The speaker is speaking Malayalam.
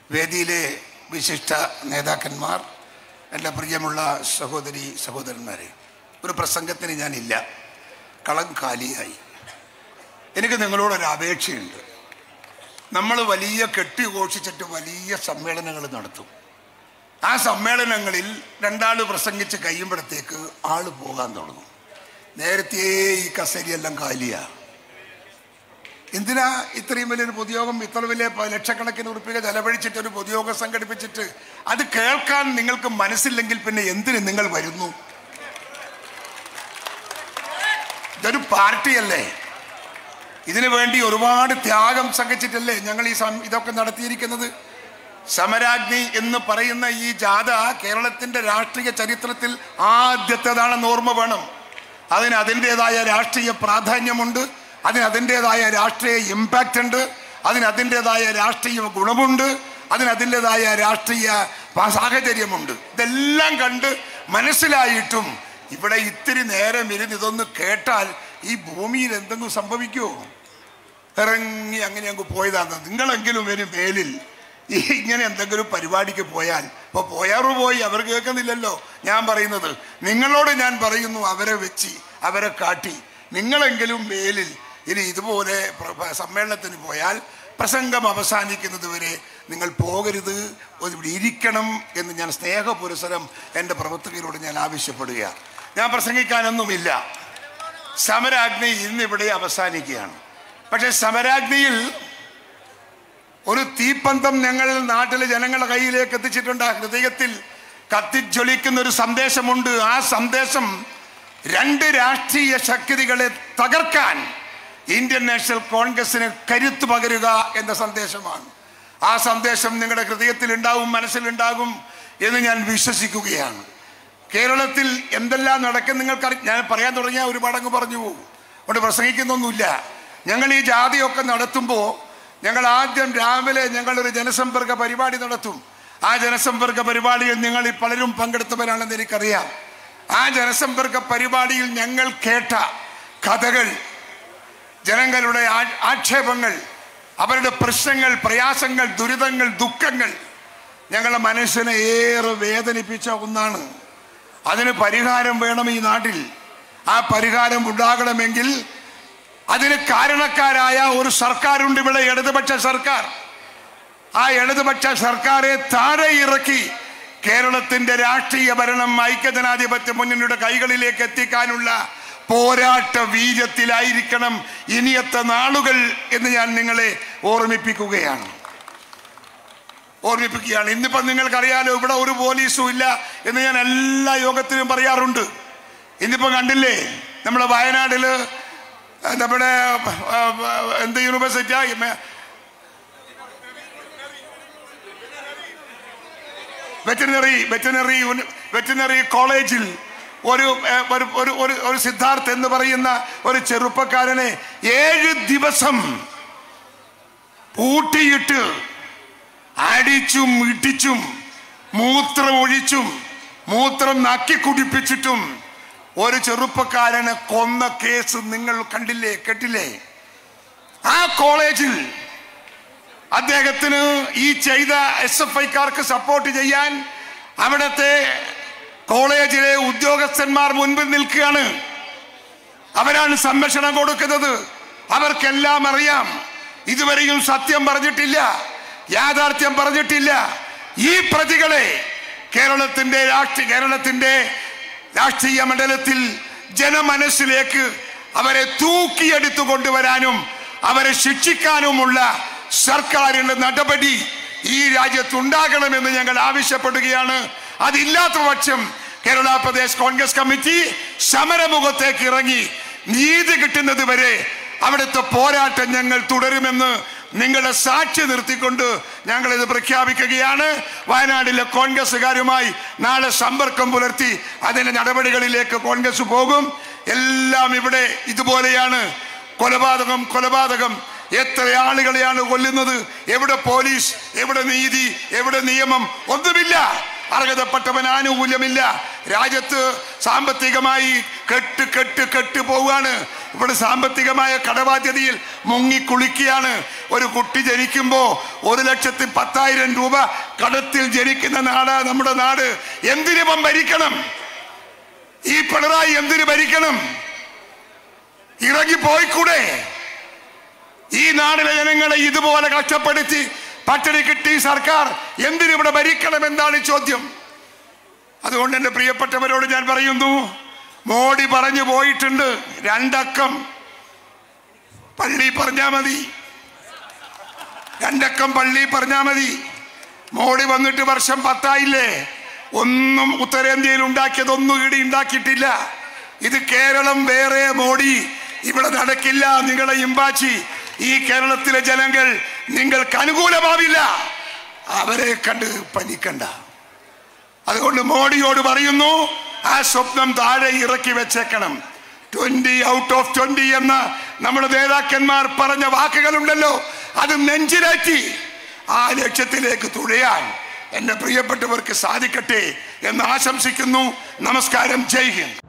വേദിയിലെ വിശിഷ്ട നേതാക്കന്മാർ, എൻ്റെ പ്രിയമുള്ള സഹോദരി സഹോദരന്മാരെ, ഒരു പ്രസംഗത്തിന് ഞാനില്ല, കളം കാലിയായി. എനിക്ക് നിങ്ങളോടൊരു അപേക്ഷയുണ്ട്. നമ്മൾ വലിയ കെട്ടിഘോഷിച്ചിട്ട് വലിയ സമ്മേളനങ്ങൾ നടത്തും. ആ സമ്മേളനങ്ങളിൽ രണ്ടാൾ പ്രസംഗിച്ച് കഴിയുമ്പോഴത്തേക്ക് ആള് പോകാൻ തുടങ്ങും. നേരത്തെ ഈ കസേരയെല്ലാം കാലിയാണ്. എന്തിനാ ഇത്രയും വലിയൊരു പൊതുയോഗം, ഇത്ര വലിയ ലക്ഷക്കണക്കിന് ഉറുപ്പിക ചെലവഴിച്ചിട്ട് ഒരു പൊതുയോഗം സംഘടിപ്പിച്ചിട്ട് അത് കേൾക്കാൻ നിങ്ങൾക്ക് മനസ്സില്ലെങ്കിൽ പിന്നെ എന്തിന് നിങ്ങൾ വരുന്നു? ഇതൊരു പാർട്ടിയല്ലേ, ഇതിനു വേണ്ടി ഒരുപാട് ത്യാഗം സഹിച്ചിട്ടല്ലേ ഞങ്ങൾ ഇതൊക്കെ നടത്തിയിരിക്കുന്നത്. സമരാഗ്നി എന്ന് പറയുന്ന ഈ ജാഥ കേരളത്തിന്റെ രാഷ്ട്രീയ ചരിത്രത്തിൽ ആദ്യത്തേതാണെന്ന് ഓർമ്മ വേണം. അതിന് അതിൻ്റെതായ രാഷ്ട്രീയ പ്രാധാന്യമുണ്ട്, അതിന് അതിൻ്റെതായ രാഷ്ട്രീയ ഇമ്പാക്റ്റ് ഉണ്ട്, അതിന് അതിൻ്റെതായ രാഷ്ട്രീയ ഗുണമുണ്ട്, അതിന് അതിൻ്റെതായ രാഷ്ട്രീയ സാഹചര്യമുണ്ട്. ഇതെല്ലാം കണ്ട് മനസ്സിലായിട്ടും ഇവിടെ ഇത്തിരി നേരം ഇരുന്ന് ഇതൊന്ന് കേട്ടാൽ ഈ ഭൂമിയിൽ എന്തെങ്കിലും സംഭവിക്കുമോ? ഇറങ്ങി അങ്ങനെ അങ്ങ് പോയതാണ്. നിങ്ങളെങ്കിലും ഒരു മേലിൽ ഇങ്ങനെ എന്തെങ്കിലും പരിപാടിക്ക് പോയാൽ, ഇപ്പോൾ പോയാറു പോയി, അവർ കേൾക്കുന്നില്ലല്ലോ ഞാൻ പറയുന്നത്. നിങ്ങളോട് ഞാൻ പറയുന്നു, അവരെ വെച്ച് അവരെ കാട്ടി നിങ്ങളെങ്കിലും മേലിൽ ഇനി ഇതുപോലെ സമ്മേളനത്തിന് പോയാൽ പ്രസംഗം അവസാനിക്കുന്നത് വരെ നിങ്ങൾ പോകരുത്, ഇവിടെ ഇരിക്കണം എന്ന് ഞാൻ സ്നേഹപുരസരം എൻ്റെ പ്രവർത്തകരോട് ഞാൻ ആവശ്യപ്പെടുകയാണ്. ഞാൻ പ്രസംഗിക്കാനൊന്നുമില്ല. സമരാഗ്നി ഇന്നിവിടെ അവസാനിക്കുകയാണ്. പക്ഷെ സമരാഗ്നിയിൽ ഒരു തീപ്പന്തം ഞങ്ങൾ നാട്ടിലെ ജനങ്ങളുടെ കയ്യിലേക്ക് എത്തിച്ചിട്ടുണ്ട്. ഹൃദയത്തിൽ കത്തിജ്വലിക്കുന്ന ഒരു സന്ദേശമുണ്ട്. ആ സന്ദേശം രണ്ട് രാഷ്ട്രീയ ശക്തികളെ തകർക്കാൻ ഇന്ത്യൻ നാഷണൽ കോൺഗ്രസിന് കരുത്ത് പകരുക എന്ന സന്ദേശമാണ്. ആ സന്ദേശം നിങ്ങളുടെ ഹൃദയത്തിൽ ഉണ്ടാകും, മനസ്സിലുണ്ടാകും എന്ന് ഞാൻ വിശ്വസിക്കുകയാണ്. കേരളത്തിൽ എന്തെല്ലാം നടക്കും നിങ്ങൾക്ക് ഞാൻ പറയാൻ തുടങ്ങിയാൽ ഒരുപാടങ്ങ് പറഞ്ഞു പോകും. അതുകൊണ്ട് പ്രസംഗിക്കുന്നൊന്നുമില്ല. ഞങ്ങൾ ഈ ജാഥയൊക്കെ നടത്തുമ്പോൾ ഞങ്ങൾ ആദ്യം രാവിലെ ഞങ്ങളൊരു ജനസമ്പർക്ക പരിപാടി നടത്തും. ആ ജനസമ്പർക്ക പരിപാടിയിൽ നിങ്ങളിൽ പലരും പങ്കെടുത്തവരാണെന്ന് എനിക്കറിയാം. ആ ജനസമ്പർക്ക പരിപാടിയിൽ ഞങ്ങൾ കേട്ട കഥകൾ, ജനങ്ങളുടെ ആക്ഷേപങ്ങൾ, അവരുടെ പ്രശ്നങ്ങൾ, പ്രയാസങ്ങൾ, ദുരിതങ്ങൾ, ദുഃഖങ്ങൾ ഞങ്ങളുടെ മനസ്സിനെ ഏറെ വേദനിപ്പിച്ച ഒന്നാണ്. അതിന് പരിഹാരം വേണം ഈ നാട്ടിൽ. ആ പരിഹാരം ഉണ്ടാകണമെങ്കിൽ അതിന് കാരണക്കാരായ ഒരു സർക്കാരുണ്ട് ഇവിടെ, ഇടതുപക്ഷ സർക്കാർ. ആ ഇടതുപക്ഷ സർക്കാരെ താഴെ ഇറക്കി കേരളത്തിന്റെ രാഷ്ട്രീയ ഭരണം ഐക്യജനാധിപത്യ മുന്നണിയുടെ കൈകളിലേക്ക് എത്തിക്കാനുള്ള പോരാട്ട വീര്യത്തിലായിരിക്കണം ഇനിയത്തെ നാളുകൾ എന്ന് ഞാൻ നിങ്ങളെ ഓർമ്മിപ്പിക്കുകയാണ്. ഇന്നിപ്പം നിങ്ങൾക്കറിയാലോ, ഇവിടെ ഒരു പോലീസും ഇല്ല എന്ന് ഞാൻ എല്ലാ യോഗത്തിലും പറയാറുണ്ട്. ഇന്നിപ്പം കണ്ടില്ലേ, നമ്മുടെ വയനാട്ടില് നമ്മുടെ എന്ത് യൂണിവേഴ്സിറ്റിയാ, വെറ്റിനറി കോളേജിൽ ഒരു സിദ്ധാർത്ഥ് എന്ന് പറയുന്ന ഒരു ചെറുപ്പക്കാരനെ 7 ദിവസം പൂട്ടിയിട്ട് അടിച്ചും ഇടിച്ചും മൂത്രം ഒഴിച്ചും മൂത്രം നക്കി കുടിപ്പിച്ചിട്ടും ഒരു ചെറുപ്പക്കാരനെ കൊന്ന കേസ് നിങ്ങൾ കണ്ടില്ലേ, കേട്ടില്ലേ? ആ കോളേജിൽ അദ്ദേഹത്തിന് ഈ ചെയ്ത SFIക്കാർക്ക് സപ്പോർട്ട് ചെയ്യാൻ അവിടുത്തെ കോളേജിലെ ഉദ്യോഗസ്ഥന്മാർ മുൻപിൽ നിൽക്കുകയാണ്. അവരാണ് സംരക്ഷണം കൊടുക്കുന്നത്. അവർക്കെല്ലാം അറിയാം, ഇതുവരെയും സത്യം പറഞ്ഞിട്ടില്ല, യാഥാർത്ഥ്യം പറഞ്ഞിട്ടില്ല. ഈ പ്രതികളെ കേരളത്തിന്റെ രാഷ്ട്രീയ മണ്ഡലത്തിൽ ജനമനസ്സിലേക്ക് അവരെ തൂക്കിയെടുത്തു കൊണ്ടുവരാനും അവരെ ശിക്ഷിക്കാനുമുള്ള സർക്കാരിന്റെ നടപടി ഈ രാജ്യത്തുണ്ടാകണമെന്ന് ഞങ്ങൾ ആവശ്യപ്പെടുകയാണ്. അതില്ലാത്ത പക്ഷം കേരള പ്രദേശ് കോൺഗ്രസ് കമ്മിറ്റി സമരമുഖത്തേക്ക് ഇറങ്ങി നീതി കിട്ടുന്നത് വരെ അവിടുത്തെ പോരാട്ടം ഞങ്ങൾ തുടരുമെന്ന് നിങ്ങളുടെ സാക്ഷി നിർത്തിക്കൊണ്ട് ഞങ്ങൾ ഇത് പ്രഖ്യാപിക്കുകയാണ്. വയനാട്ടിലെ കോൺഗ്രസുകാരുമായി നാളെ സമ്പർക്കം പുലർത്തി അതിന്റെ നടപടികളിലേക്ക് കോൺഗ്രസ് പോകും. എല്ലാം ഇവിടെ ഇതുപോലെയാണ്. കൊലപാതകം എത്ര ആളുകളെയാണ് കൊല്ലുന്നത്? എവിടെ പോലീസ്, എവിടെ നീതി, എവിടെ നിയമം? ഒന്നുമില്ല. അർഹതപ്പെട്ടവൻ ആനുകൂല്യമില്ല. രാജ്യത്ത് സാമ്പത്തികമായി കെട്ട് പോവുകയാണ്. ഇവിടെ സാമ്പത്തികമായ കടബാധ്യതയിൽ മുങ്ങിക്കുളിക്കുകയാണ്. ഒരു കുട്ടി ജനിക്കുമ്പോൾ 1,10,000 രൂപ കടത്തിൽ ജനിക്കുന്ന നാടാ നമ്മുടെ നാട്. എന്തിനിപ്പം ഭരിക്കണം? ഈ പിണറായി എന്തിനു ഭരിക്കണം? ഇറങ്ങിപ്പോയിക്കൂടെ? ഈ നാടിലെ ജനങ്ങളെ ഇതുപോലെ കഷ്ടപ്പെടുത്തി പട്ടിണി കിട്ടി സർക്കാർ എന്തിനിവിടെ ഭരിക്കണം എന്നാണ് ചോദ്യം. അതുകൊണ്ട് എൻ്റെ പ്രിയപ്പെട്ടവരോട് ഞാൻ പറയുന്നു, മോഡി പറഞ്ഞു പോയിട്ടുണ്ട്, 2 അക്കം പള്ളി പറഞ്ഞാ മതി, 2 അക്കം പള്ളി പറഞ്ഞാ മതി. മോഡി വന്നിട്ട് വർഷം 10 ആയില്ലേ? ഒന്നും ഉത്തരേന്ത്യയിൽ ഉണ്ടാക്കിയതൊന്നും ഇവിടെ ഉണ്ടാക്കിയിട്ടില്ല. ഇത് കേരളം വേറെ, മോഡി ഇവിടെ നടക്കില്ല. നിങ്ങളെ ഇമ്പാച്ചി ഈ കേരളത്തിലെ ജനങ്ങൾ നിങ്ങൾക്ക് അനുകൂലമാവില്ല. അവരെ കണ്ട് പനിക്കണ്ട. അതുകൊണ്ട് മോഡിയോട് പറയുന്നു, ആ സ്വപ്നം താഴെ ഇറക്കി വെച്ചേക്കണം. 20 ഔട്ട് ഓഫ് 20 എന്ന നമ്മുടെ നേതാക്കന്മാർ പറഞ്ഞ വാക്കുകളുണ്ടല്ലോ, അത് നെഞ്ചിലേറ്റി ആ ലക്ഷ്യത്തിലേക്ക് തുഴയാൻ എൻ്റെ പ്രിയപ്പെട്ടവർക്ക് സാധിക്കട്ടെ എന്ന് ആശംസിക്കുന്നു. നമസ്കാരം. ജയ് ഹിന്ദ്.